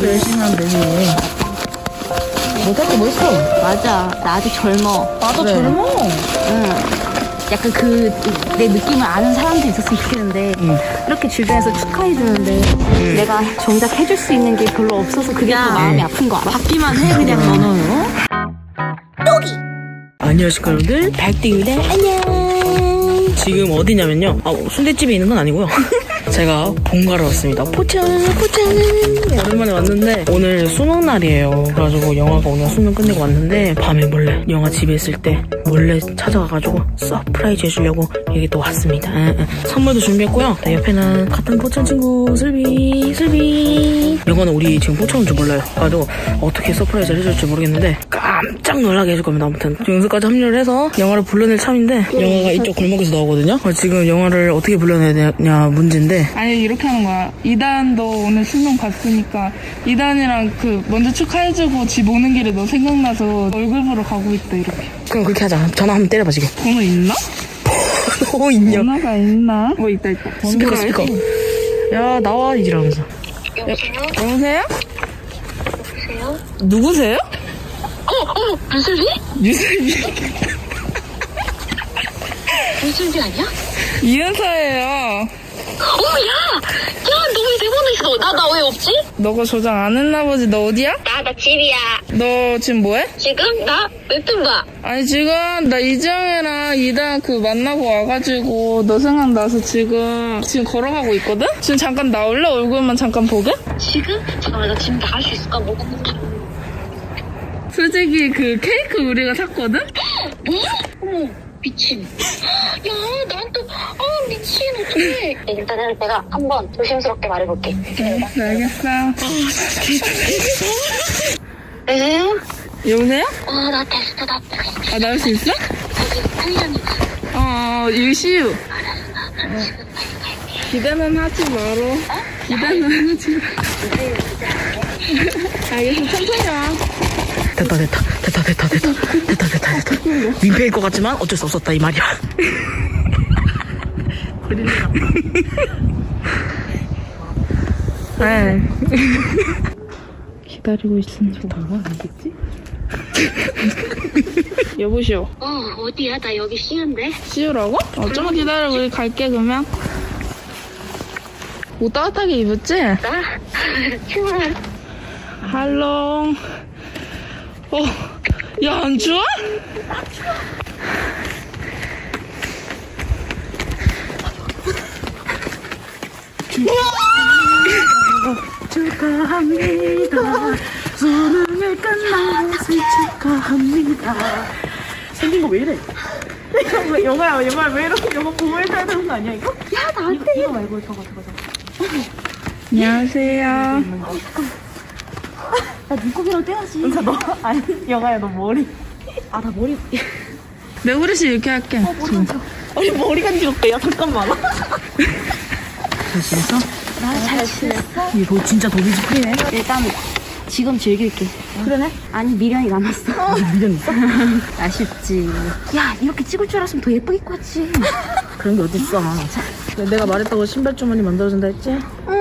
열심히 하면 되지. 못할 게 뭐 있어? 맞아. 나 아직 젊어. 나도 그래. 젊어. 응. 약간 내 느낌을 아는 사람도 있었으면 좋겠는데, 이렇게 주변에서 축하해주는데, 내가 정작 해줄 수 있는 게 별로 없어서 그게 더 마음이 아픈 거 알아? 받기만 해, 그냥 너는. 여기! 안녕하십니까, 여러분들. 백띠입니다. 안녕. 지금 어디냐면요. 순대집에 있는 건 아니고요. 제가 본가로 왔습니다. 포천. 오랜만에 왔는데 오늘 수능 날이에요. 그래가지고 영화가 오늘 수능 끝내고 왔는데 밤에 몰래 영화 집에 있을 때 몰래 찾아가가지고 서프라이즈 해주려고 여기 또 왔습니다. 선물도 준비했고요. 옆에는 같은 포천 친구 슬비. 영화는 우리 지금 포천 온 줄 몰라요. 그래가지고 어떻게 서프라이즈를 해줄지 모르겠는데 깜짝 놀라게 해줄 겁니다. 아무튼 여기서까지 합류를 해서 영화를 불러낼 참인데 영화가 이쪽 골목에서 나오거든요. 지금 영화를 어떻게 불러내야 되냐 문제인데, 아니 이렇게 하는 거야. 2단도 오늘 수능 봤으니까 2단이랑 먼저 축하해주고 집 오는 길에 너 생각나서 얼굴 보러 가고 있다 이렇게. 그럼 그렇게 하자. 전화 한번 때려봐 지금. 번호 있나? 있냐? 전화가 있나? 있다. 스피커. 야 나와 이러면서. 여보세요? 누구세요? 유슬비 무슨 아니야? 이은서예요. 야, 너 왜 내 번호 있어? 나 왜 없지? 너가 저장 안 했나 보지. 너 어디야? 나 집이야. 너 지금 뭐해? 지금 나 웹툰 봐. 아니 지금 나 이정이랑 2단 만나고 와가지고 너 생각나서 지금 걸어가고 있거든? 지금 잠깐 나올래? 얼굴만 잠깐 보게? 지금? 잠깐만, 나 지금 나갈 수 있을까? 솔직히 케이크 우리가 샀거든? 뭐? 어머, 미친. 야, 난 또, 미친, 어떡해. 일단은 내가 한번 조심스럽게 말해볼게. 알겠어. 여보세요? 여보세요? 나 됐어. 나올 수 있어? 저기, 편의점이야. 유시우. 기대는 하지 마라. 기대는 하지 마. 알겠어, 천천히 와. 됐다. 민폐일 것 같지만 어쩔 수 없었다 이 말이야. 네. 기다리고 있으니까 알겠지? 여보시오. 어디야? 나 여기 쉬운데? 씌우라고? 좀만 기다려. 우리 갈게 그러면. 옷 따뜻하게 입었지? 나? 할롱. 야, 안 추워? 축하합니다. 수능을 끝난 것을 축하합니다. 생긴 거 왜 이래? 영화야 왜 이렇게 영화 보고 해줘야 되는 거 아니야 이거? 야, 나한테. 이거 말고 저거. 안녕하세요. 나 눈곱이랑 떼야지. 너 아니 영화야 너 머리. 나 머리. 내 그릇이 이렇게 할게. 아니 머리 간지럽대. 야 잠깐만. 잘 지냈어? 나 잘 지냈어? 이거 진짜 독이지 풀이네. 일단 지금 즐길게. 그러네? 아니, 미련이 남았어. 미련 있어? 아쉽지. 야, 이렇게 찍을 줄 알았으면 더 예쁘게 입고 왔지. 그런 게 어딨어. 내가 말했다고 신발 주머니 만들어준다 했지?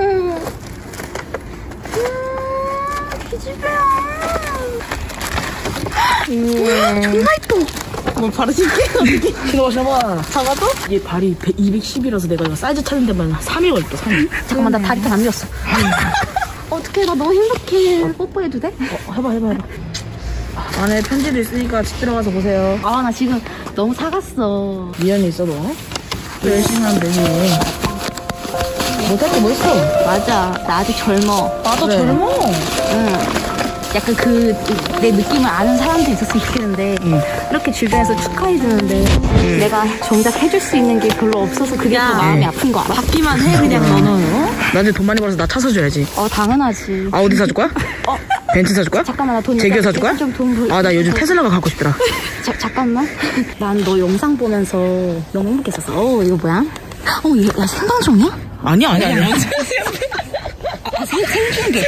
기집애야. 존나 예뻐. 뭐 바로 신게? 신어봐. 잡아도? 얘 발이 210이라서 내가 이거 사이즈 찾는 데만 3일 걸렸어. 3일. 잠깐만, 나 다리 안 밀었어. 어떡해, 나 너무 행복해. 뽀뽀해도 돼? 해봐. 안에 편지도 있으니까 집 들어가서 보세요. 나 지금 너무 사갔어. 미연이 있어 너. 열심히 하면 되지. 못할 게 뭐 있어? 맞아, 나 아직 젊어. 나도 그래. 젊어. 응. 약간 내 느낌을 아는 사람도 있었으면 좋겠는데, 이렇게 주변에서 축하해주는데, 내가 정작 해줄 수 있는 게 별로 없어서 그게 더 마음이 아픈 거 알아? 받기만 해 그냥 너는. 나한테 돈 많이 벌어서 나 차 사줘야지. 당연하지. 어디 사줄 거야? 벤츠 사줄 거야? 잠깐만, 나 돈. 제기어 사줄 거야? 나 요즘 테슬라가 갖고 싶더라. 잠깐만. 난 너 영상 보면서 너무 행복했었어. 이거 뭐야? 야, 생방송이야? 아니야. 생중계.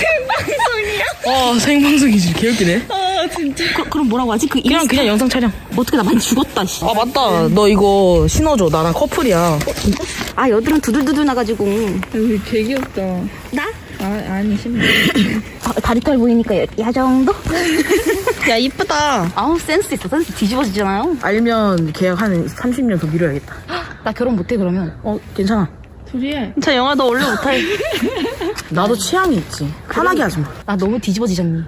생방송이지. 개웃기네. 진짜. 그럼 뭐라고 하지? 그냥 영상 촬영. 어떻게 나 많이 죽었다, 씨. 맞다. 너 이거 신어줘. 나랑 커플이야. 진짜? 여드름 두들두들 나가지고. 여기 개 귀엽다. 나? 아니 심해. 다리털 보이니까 야 정도? 야 이쁘다. 아우 센스 있어. 센스 뒤집어지잖아요. 알면 계약 한 30년 더 미뤄야겠다. 나 결혼 못해 그러면. 괜찮아. 둘이 해. 저 영화 너 원래 못해. 나도 취향이 있지. 화나게 하지 마. 나 너무 뒤집어지잖니.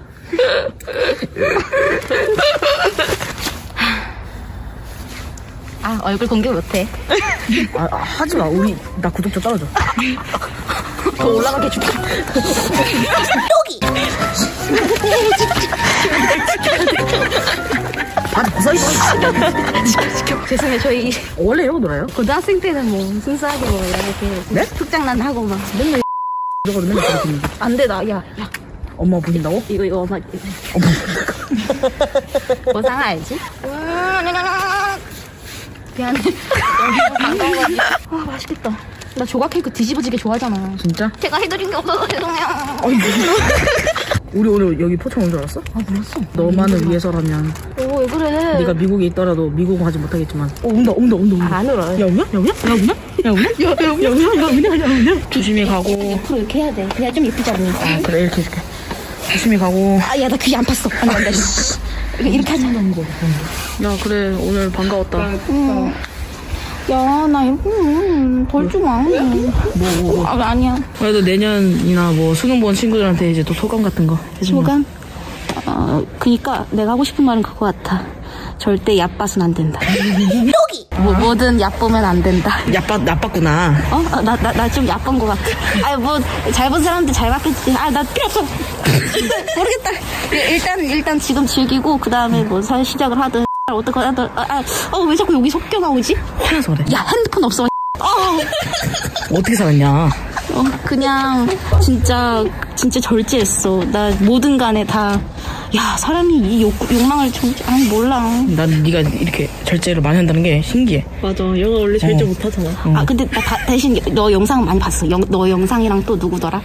얼굴 공개 못해. 하지 마. 나 구독자 떨어져. 더 올라가게 해줄게. 바지 벗어있어. 죄송해요. 저희 원래 이러고 놀아요? 고등학생 때는 뭐 순수하게 뭐 이렇게 네? 툭장난 하고 막 맨날 저거도 맨날 그렇게 했는데. 안 돼 나. 야 엄마 보신다고? 이거 엄마 뭐 상아 알지? 미안해. 반가워가지고. 맛있겠다. 나 조각 케이크 뒤집어지게 좋아하잖아. 진짜? 제가 해드린 게 없어서 죄송해요. 우리 오늘 여기 포천 온 줄 알았어? 몰랐어. 너만을 위해서라면 왜 그래? 네가 미국에 있더라도 미국은 하지 못하겠지만 온다. 안 울어. 야 우냐? 조심히 가고. 앞으로 이렇게 해야 돼. 그래야 좀 예쁘지 않니? 그래 이렇게 해줄게. 조심히 가고. 야 나 귀 안 팠어. 안 돼. 이렇게 하자. 야 그래 오늘 반가웠다. 야, 나 벌 좀 안 해. 뭐. 아니야. 그래도 내년이나 뭐 수능 본 친구들한테 이제 또 소감 같은 거 해주면. 소감? 그니까 내가 하고 싶은 말은 그거 같아. 절대 얕봐선 안 된다. 여기! 뭐든 얕보면 안 된다. 나빴구나. 나 좀 얕본 것 같아. 잘 본 사람들 잘 봤겠지. 나 필요 없어. 모르겠다. 일단 지금 즐기고, 그 다음에 뭐 시작을 하든, 어떻게 하든, 왜 자꾸 여기 섞여 나오지? 화나서 그래. 야, 핸드폰 없어. 어떻게 살았냐? 그냥, 진짜 절제했어. 나 뭐든 간에 다, 야, 사람이 이 욕망을 몰라. 난 네가 이렇게 절제를 많이 한다는 게 신기해. 맞아. 영화 원래 절제 못하잖아. 근데 나 대신 너 영상 많이 봤어. 너 영상이랑 또 누구더라?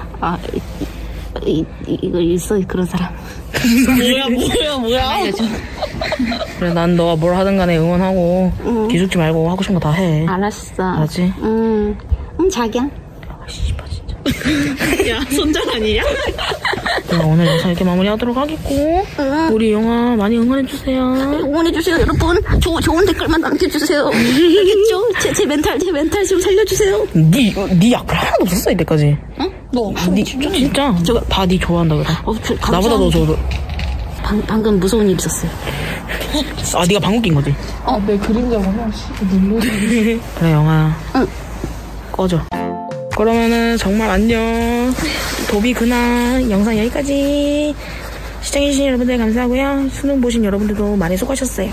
이거 있어 그런 사람. 뭐야? 알려줘. 그래 난 너가 뭘 하든 간에 응원하고 기죽지 말고 하고 싶은 거 다 해. 알았어. 알았지? 자기야. 씨발 진짜. 야, 손절 아니냐? 내가 오늘 영상 이렇게 마무리하도록 하겠고 우리 영화 많이 응원해주세요. 응원해주세요, 여러분. 좋은 댓글만 남겨주세요. 알겠죠? 제 멘탈 좀 살려주세요. 네 약발 하나도 없었어 이때까지. 응? 너 진짜 다 네 좋아한다 그래. 나보다 더 좋아. 방금 무서운 일 있었어요. 네가 방귀 낀 거지? 내 그림자구나. 눈물이. 그래 영화야. 응. 꺼져. 그러면은 정말 안녕. 도비 그날 영상 여기까지. 시청해주신 여러분들 감사하고요. 수능 보신 여러분들도 많이 수고하셨어요.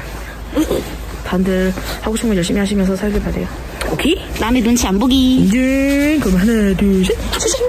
다들 하고 싶은 거 열심히 하시면서 살길 바래요. 오케이? 남의 눈치 안 보기. 그럼 하나 둘 셋.